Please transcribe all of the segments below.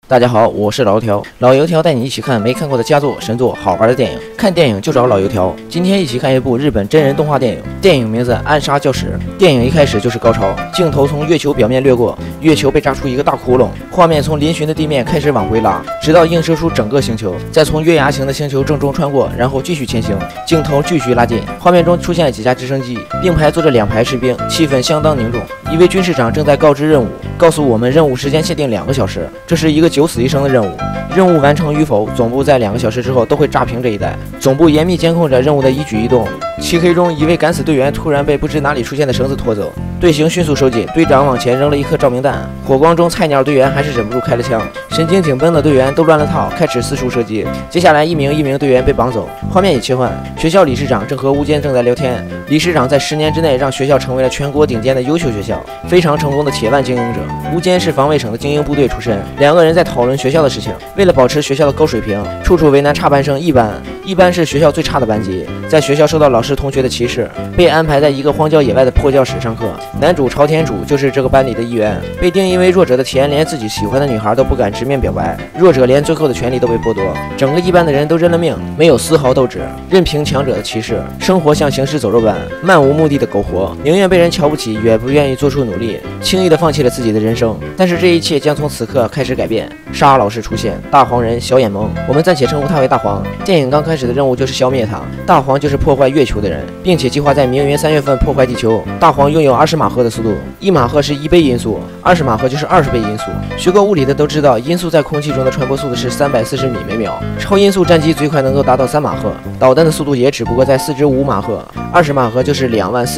大家好，我是老油条。老油条带你一起看没看过的佳作、神作、好玩的电影。看电影就找老油条。今天一起看一部日本真人动画电影，电影名字《暗杀教室》。电影一开始就是高潮，镜头从月球表面掠过，月球被炸出一个大窟窿，画面从嶙峋的地面开始往回拉，直到映射出整个星球，再从月牙形的星球正中穿过，然后继续前行。镜头继续拉近，画面中出现了几架直升机，并排坐着2排士兵，气氛相当凝重。一位军士长正在告知任务，告诉我们任务时间限定2个小时，这是一个9死1生的任务。任务完成与否，总部在2个小时之后都会炸平这一带。总部严密监控着任务的一举一动。漆黑中，一位敢死队员突然被不知哪里出现的绳子拖走，队形迅速收紧，队长往前扔了一颗照明弹。火光中，菜鸟队员还是忍不住开了枪，神经紧绷的队员都乱了套，开始四处射击。接下来，一名队员被绑走。画面已切换，学校理事长正和乌间正在聊天。理事长在10年之内让学校成为了全国顶尖的优秀学校，非常成功的铁腕经营者。乌间是防卫省的精英部队出身，2个人在讨论学校的事情。为了保持学校的高水平，处处为难插班生一班。一班是学校最差的班级，在学校受到老师同学的歧视，被安排在一个荒郊野外的破教室上课。男主朝田主就是这个班里的一员，被定义为弱者的田连自己喜欢的女孩都不敢直面表白，弱者连最后的权利都被剥夺。整个一班的人都认了命，没有丝毫斗志，任凭强者的歧视，生活像行尸走肉般漫无目的的苟活，宁愿被人瞧不起，也不愿意做出努力，轻易的放弃了自己的人生。但是这一切将从此刻开始改变。沙老师出现，大黄人小眼萌，我们暂且称呼他为大黄。电影刚开始的任务就是消灭他，大黄就是破坏月球的人，并且计划在明年3月份破坏地球。大黄拥有20马赫的速度，1马赫是1倍音速，20马赫就是20倍音速。学过物理的都知道，音速在空气中的传播速度是340米每秒，超音速战机最快能够达到3马赫，导弹的速度也只不过在4至5马赫，20马赫就是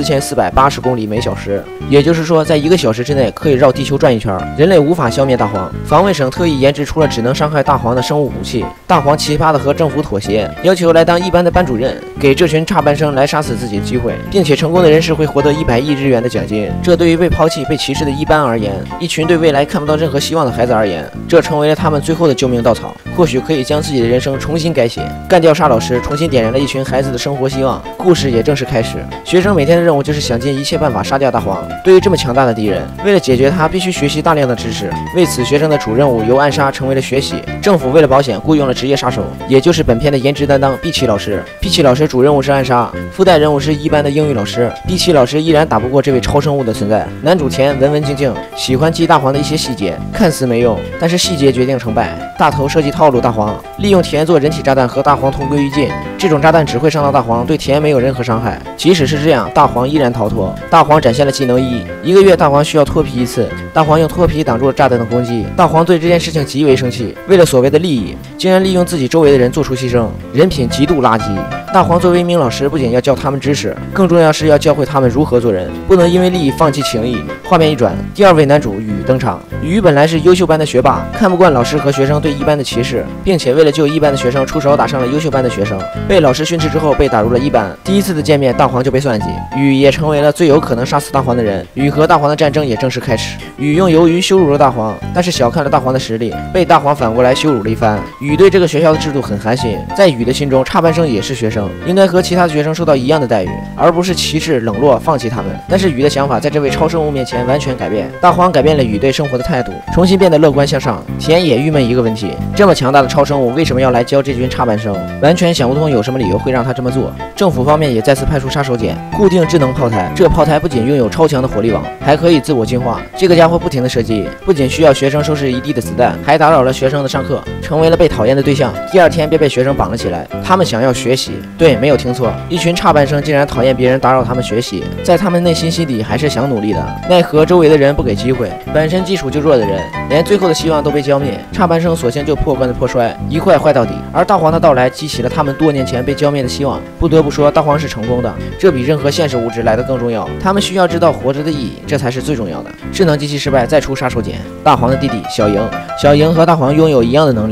24480公里每小时。也就是说，在1个小时之内可以绕地球转一圈。人类无法消灭大黄，防卫省特意研制出了只能伤害大黄的生物武器。大黄奇葩的和政府妥协，要求来当一班的班主任，给这群插班生来杀死自己的机会，并且成功的人士会获得100亿日元的奖金。这对于被抛弃、被歧视的一班而言，一群对未来看不到任何希望的孩子而言，这成为了他们最后的救命稻草，或许可以将自己的人生重新改写。干掉沙老师，重新点燃了一群孩子的生活希望，故事也正式开始。学生每天的任务就是想尽一切办法杀掉大黄。对于这么强大的敌人，为了解决他，必须学习大量的知识。为此，学生的主任务由暗杀成为了学习。政府为了保险，雇佣了职业杀手，也就是本片的颜值担当碧琪老师。碧琪老师主任务是暗杀，附带任务是一班的英语老师。碧琪老师依然打不过这位超生物的存在。男主田文文静静，喜欢记大黄的一些细节，看似没用，但是细节决定成败。大头设计套路大黄，利用田做人体炸弹和大黄同归于尽。这种炸弹只会伤到大黄，对田没有任何伤害。即使是这样，大黄依然逃脱。大黄展现了技能1个月大黄需要脱皮1次，大黄用脱皮挡住了炸弹的攻击。大黄对这件事情极为生气，为了所谓的利益，竟然利用自己周围的人做出牺牲，人品极度垃圾。大黄作为一名老师，不仅要教他们知识，更重要是要教会他们如何做人，不能因为利益放弃情谊。画面一转，第2位男主雨登场。雨本来是优秀班的学霸，看不惯老师和学生对一班的歧视，并且为了救一班的学生，出手打伤了优秀班的学生，被老师训斥之后被打入了一班。第一次的见面，大黄就被算计，雨也成为了最有可能杀死大黄的人。雨和大黄的战争也正式开始。雨用鱿鱼羞辱了大黄，但是小看了大黄的实力，被大黄反过来羞辱了一番。雨对这个学校的制度很寒心，在雨的心中，插班生也是学生，应该和其他的学生受到一样的待遇，而不是歧视、冷落、放弃他们。但是雨的想法在这位超生物面前完全改变。大黄改变了雨对生活的态度，重新变得乐观向上。田也郁闷一个问题：这么强大的超生物为什么要来教这群插班生？完全想不通有什么理由会让他这么做。政府方面也再次派出杀手锏，固定智能炮台。这炮台不仅拥有超强的火力网，还可以自我进化。这个家伙不停的射击，不仅需要学生收拾一地的子弹，还打扰了学生的上课，成为了被讨厌的对象。第2天便被学生绑了起来。他们想要学习，对，没有听错，一群插班生竟然讨厌别人打扰他们学习，在他们内心心底还是想努力的，奈何周围的人不给机会，本身基础就弱的人，连最后的希望都被浇灭。插班生索性就破罐子破摔，一坏坏到底。而大黄的到来激起了他们多年前被浇灭的希望。不得不说，大黄是成功的，这比任何现实物质来得更重要。他们需要知道活着的意义，这才是最重要的。智能机器失败，再出杀手锏。大黄的弟弟小莹和大黄拥有一样的能力，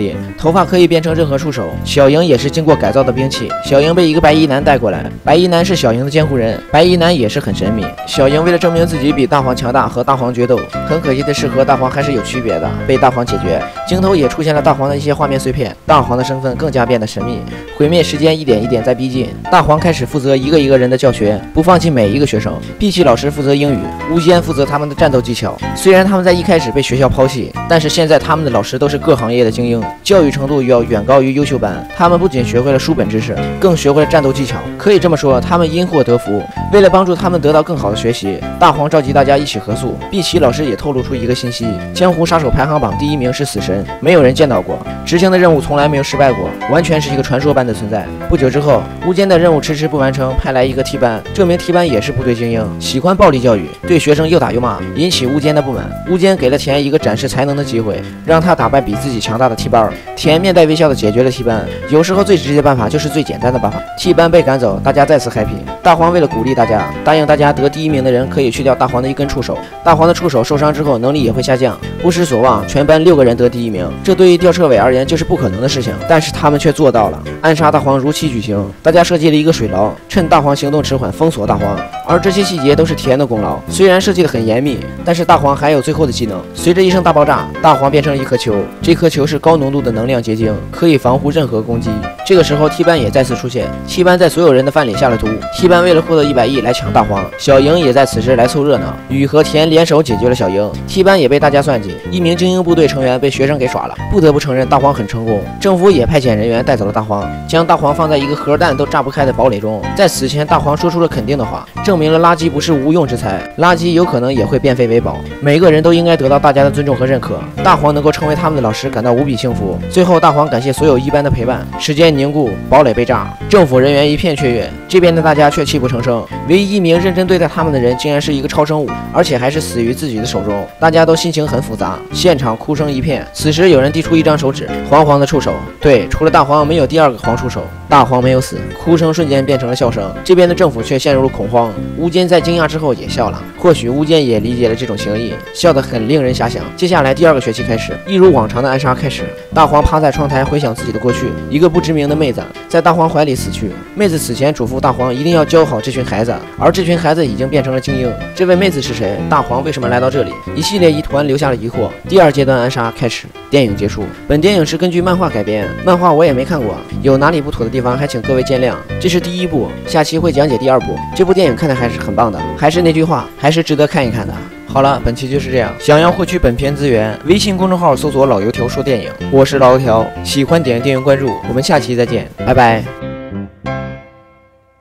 力，头发可以变成任何触手。小莹也是经过改造的兵器。小莹被一个白衣男带过来，白衣男是小莹的监护人，白衣男也是很神秘。小莹为了证明自己比大黄强大，和大黄决斗。很可惜的是，和大黄还是有区别的，被大黄解决。镜头也出现了大黄的一些画面碎片，大黄的身份更加变得神秘。毁灭时间一点一点在逼近，大黄开始负责一个一个人的教学，不放弃每一个学生。碧琪老师负责英语，巫坚负责他们的战斗技巧。虽然他们在一开始被学校抛弃，但是现在他们的老师都是各行业的精英，教育程度要远高于优秀班。他们不仅学会了书本知识，更学会了战斗技巧。可以这么说，他们因祸得福。为了帮助他们得到更好的学习，大黄召集大家一起合宿。碧琪老师也透露出一个信息：江湖杀手排行榜第1名是死神，没有人见到过，执行的任务从来没有失败过，完全是一个传说般的存在。不久之后，巫坚的任务迟迟不完成，派来一个替班，这名替班也是部队精英，喜欢暴力教育，对学生又打又骂，引起巫坚的不满。巫坚给了田一个展示才能的机会，让他打败比自己强大的替班。田面带微笑的解决了替班。有时候最直接办法就是最简单的办法。替班被赶走，大家再次 happy。大黄为了鼓励大家，答应大家得第1名的人可以去掉大黄的一根触手。大黄的触手受伤之后，能力也会下降。不失所望，全班6个人得第1名，这对于吊车尾而言就是不可能的事情，但是他们却做到了。暗杀大黄如期举行，大家设计了一个水牢，趁大黄行动迟缓封锁大黄，而这些细节都是田的功劳。虽然设计的很严密，但是大黄还有最后的技能。随着一声大爆炸，大黄变成了一颗球，这颗球是高浓度的能量结晶，可以防护任何攻击。这个时候替班也再次出现，替班在所有人的饭里下了毒。替班为了获得100亿来抢大黄，小莹也在此时来凑热闹，雨和田联手解决了小莹。替班也被大家算计，一名精英部队成员被学生给耍了。不得不承认大黄很成功，政府也派遣人员带走了大黄，将大黄放在一个核弹都炸不开的堡垒中。在此前，大黄说出了肯定的话，证明了垃圾不是无用之材，垃圾有可能也会变废为宝。每个人都应该得到大家的尊重和认可。大黄能够成为他们的老师，感到无比幸福。最后，大黄感谢所有一班的陪伴。时间凝固，堡垒被炸，政府人员一片雀跃，这边的大家却泣不成声。唯一一名认真对待他们的人，竟然是一个超生物，而且还是死于自己的手中。大家都心情很复杂，现场哭声一片。此时有人递出一张手指，黄黄的触手。对，除了大黄，没有第2个黄触手。大黄没有死，哭声瞬间变成了笑声。这边的政府却陷入了恐慌。巫坚在惊讶之后也笑了，或许巫坚也理解了这种情谊，笑得很令人遐想。接下来第2个学期开始，一如往常的暗杀开始。大黄趴在窗台回想自己的过去，一个不知名的妹子在大黄怀里死去。妹子死前嘱咐大黄一定要教好这群孩子，而这群孩子已经变成了精英。这位妹子是谁？大黄为什么来到这里？一系列疑团留下了疑惑。第2阶段暗杀开始，电影结束。本电影是根据漫画改编，漫画我也没看过，有哪里不妥的地方还请各位见谅。这是第1部，下期会讲解第2部。这部电影看的还是很棒的，还是那句话，还是值得看一看的。好了，本期就是这样。想要获取本片资源，微信公众号搜索老油条说电影，我是老油条，喜欢点订阅关注，我们下期再见，拜拜。